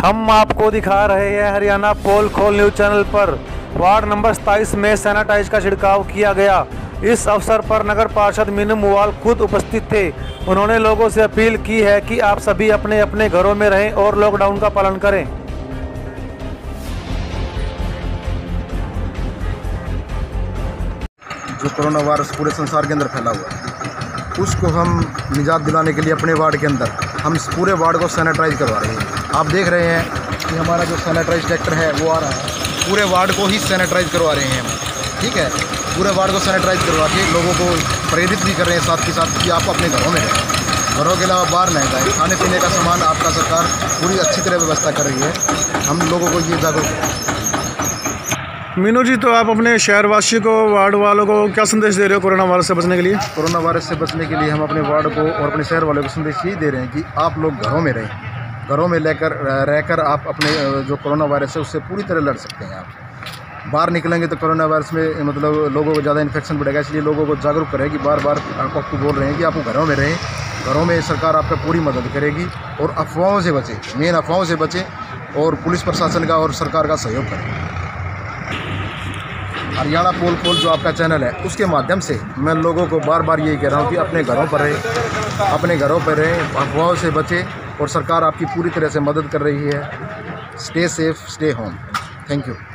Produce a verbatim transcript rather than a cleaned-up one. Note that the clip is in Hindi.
हम आपको दिखा रहे हैं हरियाणा पोल खोल न्यूज चैनल पर वार्ड नंबर सताईस में सैनिटाइज का छिड़काव किया गया। इस अवसर पर नगर पार्षद मीनू मुवाल खुद उपस्थित थे। उन्होंने लोगों से अपील की है कि आप सभी अपने अपने घरों में रहें और लॉकडाउन का पालन करें। जो कोरोना वायरस पूरे संसार के अंदर फैला हुआ है, उसको हम निजात दिलाने के लिए अपने वार्ड के अंदर हम इस पूरे वार्ड को सैनिटाइज करवा रहे हैं। आप देख रहे हैं कि हमारा जो सैनिटाइज ट्रैक्टर है वो आ रहा है। पूरे वार्ड को ही सैनिटाइज करवा रहे हैं हम, ठीक है। पूरे वार्ड को सैनिटाइज करवा के लोगों को प्रेरित भी कर रहे हैं साथ के साथ कि आप अपने घरों में रहें, घरों के अलावा बाहर नहीं जाएं। खाने पीने का सामान आपका सरकार पूरी अच्छी तरह व्यवस्था कर रही है। हम लोगों को ये जागरूक। मीनू जी, तो आप अपने शहरवासी को, वार्ड वालों को क्या संदेश दे रहे हो कोरोना वायरस से बचने के लिए? कोरोना वायरस से बचने के लिए हम अपने वार्ड को और अपने शहर वालों को संदेश यही दे रहे हैं कि आप लोग घरों में रहें। घरों में लेकर रहकर आप अपने जो कोरोना वायरस है उससे पूरी तरह लड़ सकते हैं। आप बाहर निकलेंगे तो कोरोना वायरस में मतलब लोगों को ज़्यादा इन्फेक्शन बढ़ेगा, इसलिए लोगों को जागरूक करें कि बार बार आपको बोल रहे हैं कि आप घरों में रहें। घरों में सरकार आपका पूरी मदद करेगी और अफवाहों से बचें, मेन अफवाहों से बचें और पुलिस प्रशासन का और सरकार का सहयोग करें। हरियाणा पोल खोल जो आपका चैनल है उसके माध्यम से मैं लोगों को बार बार यही कह रहा हूँ कि अपने घरों पर रहें, अपने घरों पर रहें, अफवाहों से बचें और सरकार आपकी पूरी तरह से मदद कर रही है। Stay safe, stay home. Thank you.